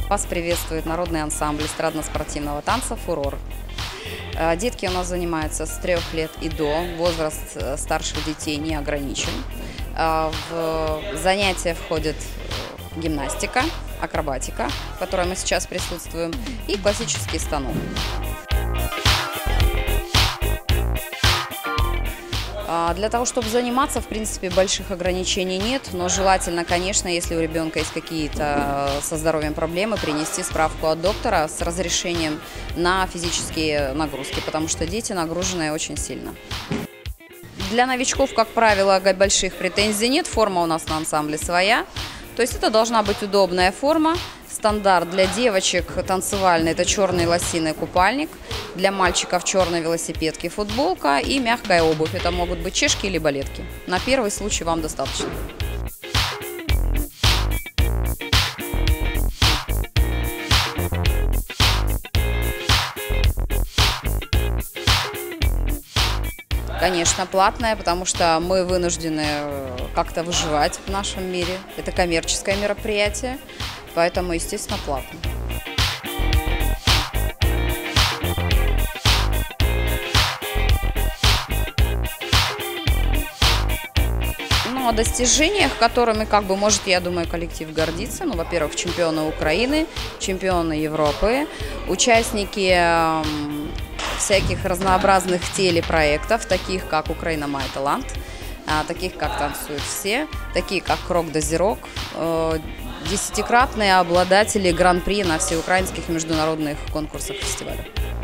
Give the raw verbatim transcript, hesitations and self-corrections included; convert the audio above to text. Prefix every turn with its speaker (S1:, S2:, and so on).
S1: Вас приветствует народный ансамбль эстрадно-спортивного танца «Фурор». Детки у нас занимаются с трех лет и до, возраст старших детей не ограничен. В занятия входит гимнастика, акробатика, в которой мы сейчас присутствуем, и классический станок. Для того, чтобы заниматься, в принципе, больших ограничений нет, но желательно, конечно, если у ребенка есть какие-то со здоровьем проблемы, принести справку от доктора с разрешением на физические нагрузки, потому что дети нагружены очень сильно. Для новичков, как правило, больших претензий нет, форма у нас на ансамбле своя, то есть это должна быть удобная форма. Стандарт для девочек танцевальный – это черный лосиный купальник, для мальчиков черные велосипедки, футболка и мягкая обувь. Это могут быть чешки или балетки. На первый случай вам достаточно. Конечно, платная, потому что мы вынуждены как-то выживать в нашем мире. Это коммерческое мероприятие, поэтому, естественно, платно. Ну, о достижениях, которыми, как бы, может, я думаю, коллектив гордится. Ну, во-первых, чемпионы Украины, чемпионы Европы, участники всяких разнообразных телепроектов, таких как «Украина має талант», таких как «Танцуют все», такие как «Крок до зірок», десятикратные обладатели гран-при на всеукраинских и международных конкурсах, фестивалях.